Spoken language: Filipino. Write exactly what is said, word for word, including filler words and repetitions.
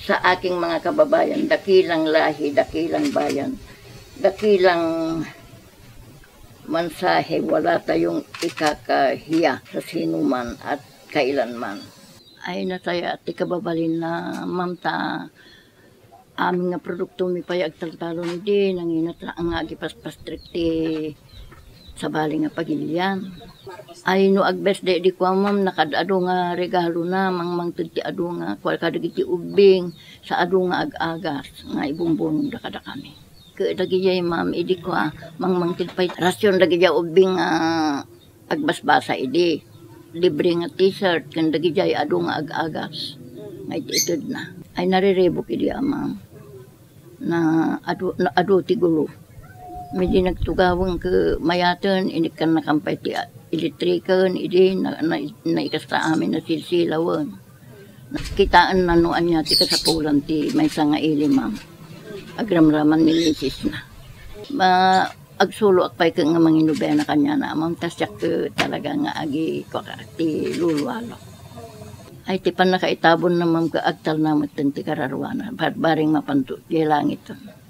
sa aking mga kababayan, dakilang lahi, dakilang bayan, dakilang mensahe, wala tayong ikakahiya sa sinuman at kailanman. Ay nataya at ikababalin na mamta aming nga produkto mi payag taltalo ni di nanginat ang agipaspas trikti sa bali nga pagilian. Ay no agbes de di ko mam nakadado nga regalo na mang mangtud ti adu nga kwal kadagiti ubing sa adu nga ag-agas nga ibumbon da kada kami. Ke dagijay mam idi ko mang mangtud pay rasyon dagijay ubing uh, agbasbasa idi. Libre nga t-shirt kan dagijay adu nga ag-agas. Nga itid na. Ay narirebo kidi amam na adu na adu ti gulo. Medyo nagtugawang ke mayaten ini kan nakampay ti elektrikan idi na, na, na ikasta amin na silsilawan. Kitaan na noan niya ti kasapulan ti may nga ili ma'am. Agramraman ni misis na. Ma agsulo akpay ka nga manginubena kanya na ma'am tasyak ke talaga nga agi ko ti lulualo. Ay ti pan nakaitabon na ma'am ka agtal na maten ti kararwana baring mapanto ti langit.